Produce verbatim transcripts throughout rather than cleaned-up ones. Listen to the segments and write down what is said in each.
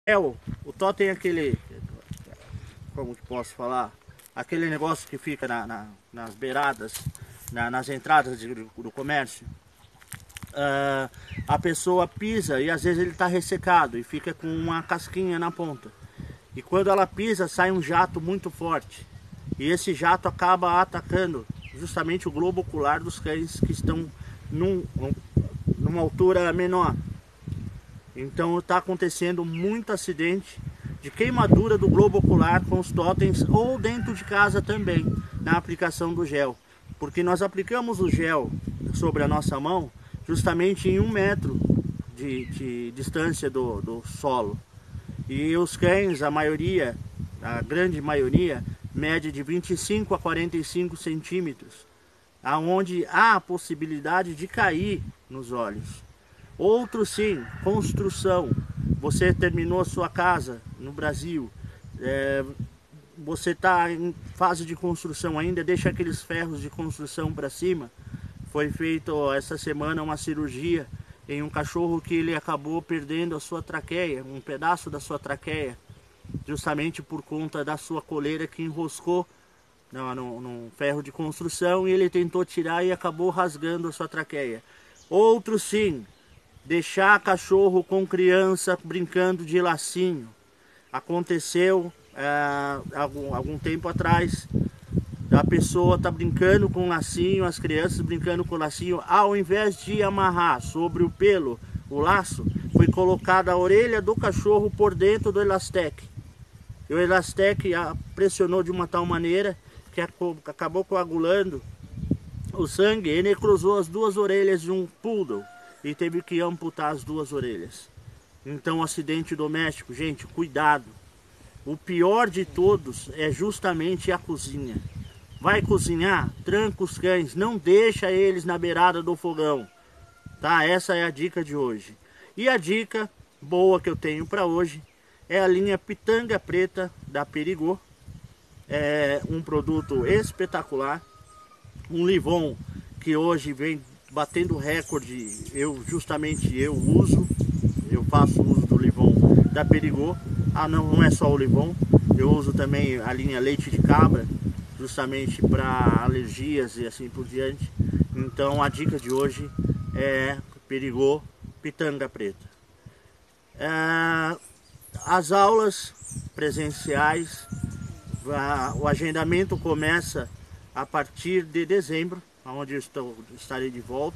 É, o, o Tó tem aquele, como que posso falar, aquele negócio que fica na, na, nas beiradas, na, nas entradas de, do comércio. Uh, a pessoa pisa e às vezes ele está ressecado e fica com uma casquinha na ponta. E quando ela pisa sai um jato muito forte. E esse jato acaba atacando justamente o globo ocular dos cães que estão num, numa altura menor. Então está acontecendo muito acidente de queimadura do globo ocular com os totens ou dentro de casa também, na aplicação do gel. Porque nós aplicamos o gel sobre a nossa mão justamente em um metro de, de distância do, do solo. E os cães, a maioria, a grande maioria, mede de vinte e cinco a quarenta e cinco centímetros, aonde há a possibilidade de cair nos olhos. Outro sim, construção. Você terminou a sua casa no Brasil, é, você está em fase de construção ainda, deixa aqueles ferros de construção para cima. Foi feito essa semana uma cirurgia em um cachorro que ele acabou perdendo a sua traqueia, um pedaço da sua traqueia, justamente por conta da sua coleira que enroscou no, no, no ferro de construção e ele tentou tirar e acabou rasgando a sua traqueia. Outro sim, deixar cachorro com criança brincando de lacinho. Aconteceu é, algum, algum tempo atrás, a pessoa está brincando com lacinho, as crianças brincando com lacinho, ao invés de amarrar sobre o pelo o laço, foi colocada a orelha do cachorro por dentro do elastec. E o elastec pressionou de uma tal maneira que acabou coagulando o sangue e necrosou as duas orelhas de um poodle e teve que amputar as duas orelhas. Então, acidente doméstico, gente, cuidado. O pior de todos é justamente a cozinha. Vai cozinhar? Tranca os cães, não deixa eles na beirada do fogão. Tá? Essa é a dica de hoje. E a dica boa que eu tenho para hoje é a linha Pitanga Preta da Perigô. É um produto espetacular. Um Livon que hoje vem batendo recorde, eu justamente eu uso, eu faço uso do Livon da Perigô. Ah, não, não é só o Livon, eu uso também a linha Leite de Cabra, justamente para alergias e assim por diante. Então a dica de hoje é Perigô Pitanga Preta. É, as aulas presenciais, o agendamento começa a partir de dezembro, onde eu estou, estarei de volta.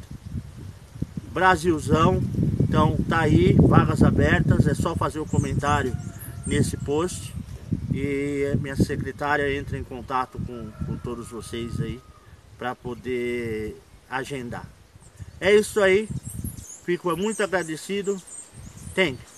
Brasilzão, então tá aí, vagas abertas, é só fazer o comentário nesse post e a minha secretária entra em contato com, com todos vocês aí para poder agendar. É isso aí, fico muito agradecido. Tem.